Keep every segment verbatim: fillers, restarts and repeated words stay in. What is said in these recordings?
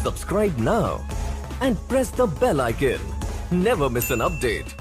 Subscribe now and press the bell icon. Never miss an update.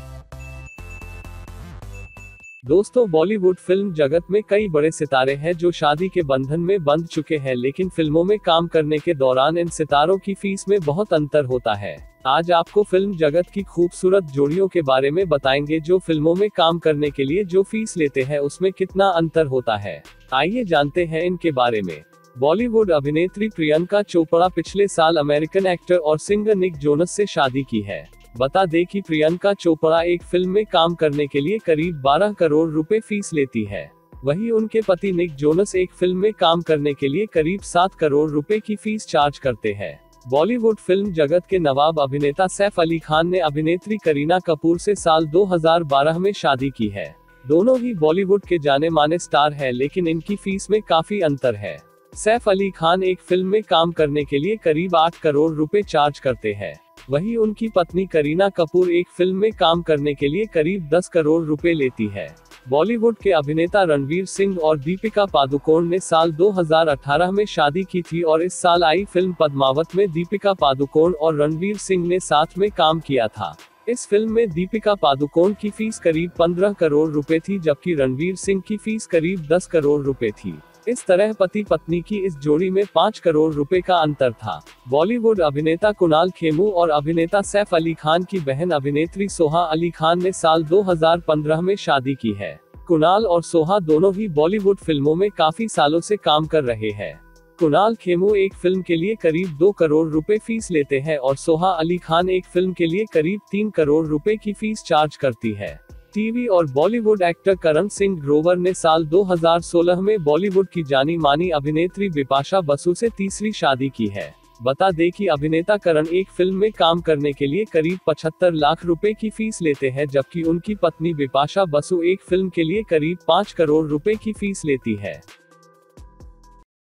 दोस्तों, Bollywood film जगत में कई बड़े सितारे हैं जो शादी के बंधन में बंध चुके हैं, लेकिन फिल्मों में काम करने के दौरान इन सितारों की फीस में बहुत अंतर होता है। आज आपको फिल्म जगत की खूबसूरत जोड़ियों के बारे में बताएंगे जो फिल्मों में काम करने के लिए जो फीस लेते हैं उसमें कितना अंतर होता है। आइए जानते हैं इनके बारे में। बॉलीवुड अभिनेत्री प्रियंका चोपड़ा पिछले साल अमेरिकन एक्टर और सिंगर निक जोनस से शादी की है। बता दें कि प्रियंका चोपड़ा एक फिल्म में काम करने के लिए करीब बारह करोड़ रुपए फीस लेती है। वहीं उनके पति निक जोनस एक फिल्म में काम करने के लिए करीब सात करोड़ रुपए की फीस चार्ज करते हैं। बॉलीवुड फिल्म जगत के नवाब अभिनेता सैफ अली खान ने अभिनेत्री करीना कपूर से साल दो हज़ार बारह में शादी की है। दोनों ही बॉलीवुड के जाने माने स्टार हैं, लेकिन इनकी फीस में काफी अंतर है। सैफ अली खान एक फिल्म में काम करने के लिए करीब आठ करोड़ रुपए चार्ज करते हैं। वहीं उनकी पत्नी करीना कपूर एक फिल्म में काम करने के लिए करीब दस करोड़ रुपए लेती है। बॉलीवुड के अभिनेता रणवीर सिंह और दीपिका पादुकोण ने साल दो हज़ार अठारह में शादी की थी और इस साल आई फिल्म पद्मावत में दीपिका पादुकोण और रणवीर सिंह ने साथ में काम किया था। इस फिल्म में दीपिका पादुकोण की फीस करीब पंद्रह करोड़ रुपए थी, जबकि रणवीर सिंह की फीस करीब दस करोड़ रुपए थी। इस तरह पति पत्नी की इस जोड़ी में पाँच करोड़ रुपए का अंतर था। बॉलीवुड अभिनेता कुणाल खेमू और अभिनेता सैफ अली खान की बहन अभिनेत्री सोहा अली खान ने साल दो हज़ार पंद्रह में शादी की है। कुणाल और सोहा दोनों ही बॉलीवुड फिल्मों में काफी सालों से काम कर रहे हैं। कुणाल खेमू एक फिल्म के लिए करीब दो करोड़ रुपए फीस लेते हैं और सोहा अली खान एक फिल्म के लिए करीब तीन करोड़ रुपए की फीस चार्ज करती है। टीवी और बॉलीवुड एक्टर करण सिंह ग्रोवर ने साल दो हज़ार सोलह में बॉलीवुड की जानी मानी अभिनेत्री बिपाशा बसु से तीसरी शादी की है। बता दें कि अभिनेता करण एक फिल्म में काम करने के लिए करीब पचहत्तर लाख रुपए की फीस लेते हैं, जबकि उनकी पत्नी बिपाशा बसु एक फिल्म के लिए करीब पाँच करोड़ रुपए की फीस लेती है।